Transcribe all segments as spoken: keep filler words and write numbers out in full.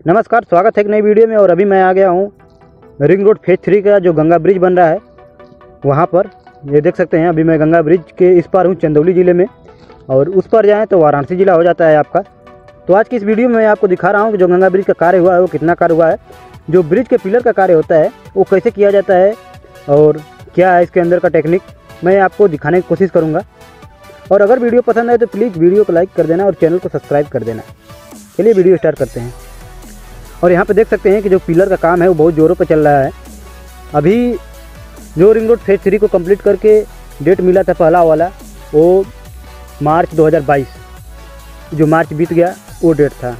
नमस्कार, स्वागत है एक नई वीडियो में। और अभी मैं आ गया हूँ रिंग रोड फेज थ्री का जो गंगा ब्रिज बन रहा है वहाँ पर। ये देख सकते हैं, अभी मैं गंगा ब्रिज के इस पार हूँ चंदौली ज़िले में, और उस पर जाएँ तो वाराणसी ज़िला हो जाता है आपका। तो आज की इस वीडियो में मैं आपको दिखा रहा हूँ कि जो गंगा ब्रिज का कार्य हुआ है वो कितना कार्य हुआ है, जो ब्रिज के पिलर का कार्य होता है वो कैसे किया जाता है और क्या है इसके अंदर का टेक्निक, मैं आपको दिखाने की कोशिश करूँगा। और अगर वीडियो पसंद आए तो प्लीज़ वीडियो को लाइक कर देना और चैनल को सब्सक्राइब कर देना। चलिए वीडियो स्टार्ट करते हैं। और यहाँ पे देख सकते हैं कि जो पिलर का काम है वो बहुत ज़ोरों पे चल रहा है। अभी जो रिंग रोड फेज थ्री को कंप्लीट करके डेट मिला था पहला वाला, वो मार्च दो हज़ार बाईस, जो मार्च बीत गया वो डेट था।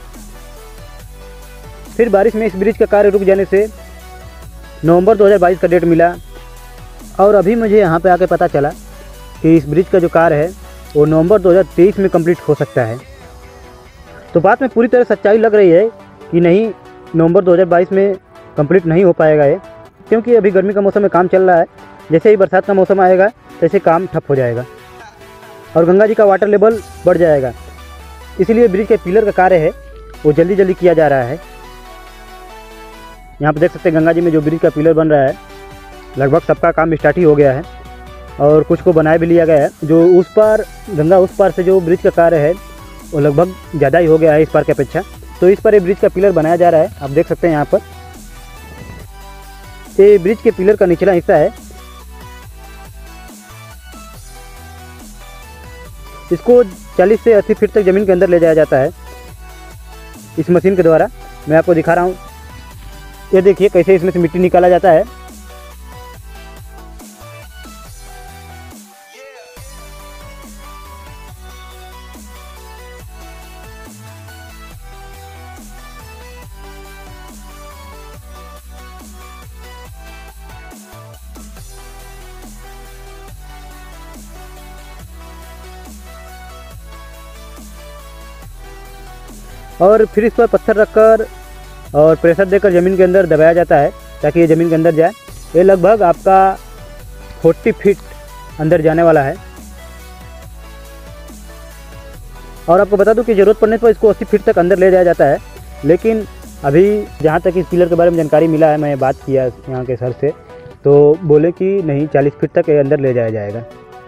फिर बारिश में इस ब्रिज का कार्य रुक जाने से नवंबर दो हज़ार बाईस का डेट मिला। और अभी मुझे यहाँ पे आके पता चला कि इस ब्रिज का जो कार्य है वो नवंबर दो हज़ार तेईस में कंप्लीट हो सकता है। तो बात में पूरी तरह सच्चाई लग रही है कि नहीं, नवंबर दो हज़ार बाईस में कंप्लीट नहीं हो पाएगा ये, क्योंकि अभी गर्मी का मौसम में काम चल रहा है। जैसे ही बरसात का मौसम आएगा तैसे काम ठप हो जाएगा और गंगा जी का वाटर लेवल बढ़ जाएगा। इसीलिए ब्रिज के पिलर का कार्य है वो जल्दी जल्दी किया जा रहा है। यहाँ पर देख सकते हैं गंगा जी में जो ब्रिज का पिलर बन रहा है, लगभग सबका काम स्टार्ट ही हो गया है और कुछ को बनाए भी लिया गया है। जो उस पार गंगा उस पार से जो ब्रिज का कार्य है वो लगभग ज़्यादा ही हो गया है इस पार की अपेक्षा। तो इस पर ये ब्रिज का पिलर बनाया जा रहा है। आप देख सकते हैं यहाँ पर ये ब्रिज के पिलर का निचला हिस्सा है। इसको चालीस से अस्सी फीट तक ज़मीन के अंदर ले जाया जाता है इस मशीन के द्वारा। मैं आपको दिखा रहा हूँ, ये देखिए कैसे इसमें से मिट्टी निकाला जाता है। और फिर इस पर पत्थर रखकर और प्रेशर देकर ज़मीन के अंदर दबाया जाता है ताकि ये ज़मीन के अंदर जाए। ये लगभग आपका चालीस फीट अंदर जाने वाला है। और आपको बता दूं कि ज़रूरत पड़ने पर इसको अस्सी फीट तक अंदर ले जाया जाता है। लेकिन अभी जहाँ तक इस पिलर के बारे में जानकारी मिला है, मैं बात किया यहाँ के सर से, तो बोले कि नहीं, चालीस फीट तक ये अंदर ले जाया जाएगा।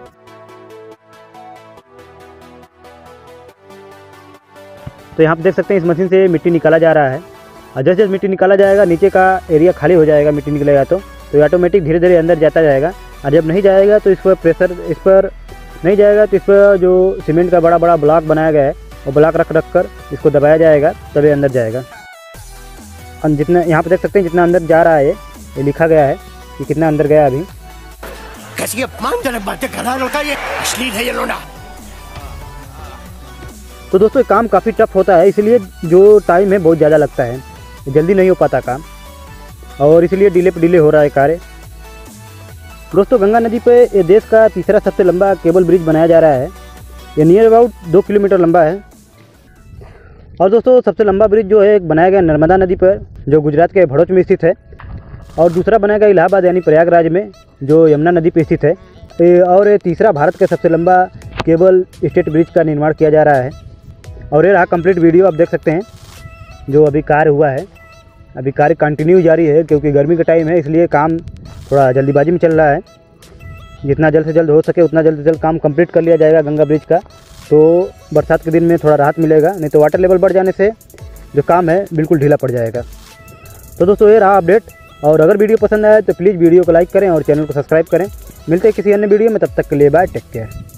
तो यहाँ पे देख सकते हैं इस मशीन से मिट्टी निकाला जा रहा है और जैसे जैसे मिट्टी निकाला जाएगा नीचे का एरिया खाली हो जाएगा, मिट्टी निकलेगा तो तो ऑटोमेटिक धीरे धीरे अंदर जाता जाएगा। और जब नहीं जाएगा तो इस पर प्रेशर इस पर नहीं जाएगा तो इस पर जो सीमेंट का बड़ा बड़ा ब्लॉक बनाया गया है वो ब्लॉक रख रख कर इसको दबाया जाएगा, तभी अंदर जाएगा। और जितना यहाँ पर देख सकते हैं जितना अंदर जा रहा है ये लिखा गया है कि कितना अंदर गया अभी। कैसी अपमानजनक बातें कर रहा है लड़का, ये अश्लील है ये लोना। तो दोस्तों ये काम काफ़ी टफ होता है, इसलिए जो टाइम है बहुत ज़्यादा लगता है, जल्दी नहीं हो पाता काम और इसलिए डिले पर डिले हो रहा है कार्य। दोस्तों गंगा नदी पे ये देश का तीसरा सबसे लंबा केबल ब्रिज बनाया जा रहा है। ये नियर अबाउट दो किलोमीटर लंबा है। और दोस्तों सबसे लंबा ब्रिज जो है एक बनाया गया नर्मदा नदी पर, जो गुजरात के भड़ोच में स्थित है, और दूसरा बनाया गया इलाहाबाद यानी प्रयागराज में, जो यमुना नदी पर स्थित है। और ये तीसरा भारत का सबसे लंबा केबल स्टेट ब्रिज का निर्माण किया जा रहा है। और ये रहा कंप्लीट वीडियो, आप देख सकते हैं जो अभी कार्य हुआ है। अभी कार्य कंटिन्यू जारी है क्योंकि गर्मी का टाइम है, इसलिए काम थोड़ा जल्दीबाजी में चल रहा है। जितना जल्द से जल्द हो सके उतना जल्द से जल्द काम कंप्लीट कर लिया जाएगा गंगा ब्रिज का, तो बरसात के दिन में थोड़ा राहत मिलेगा, नहीं तो वाटर लेवल बढ़ जाने से जो काम है बिल्कुल ढीला पड़ जाएगा। तो दोस्तों ये रहा अपडेट। और अगर वीडियो पसंद आए तो प्लीज़ वीडियो को लाइक करें और चैनल को सब्सक्राइब करें। मिलते हैं किसी अन्य वीडियो में, तब तक के लिए बाय, टेक केयर।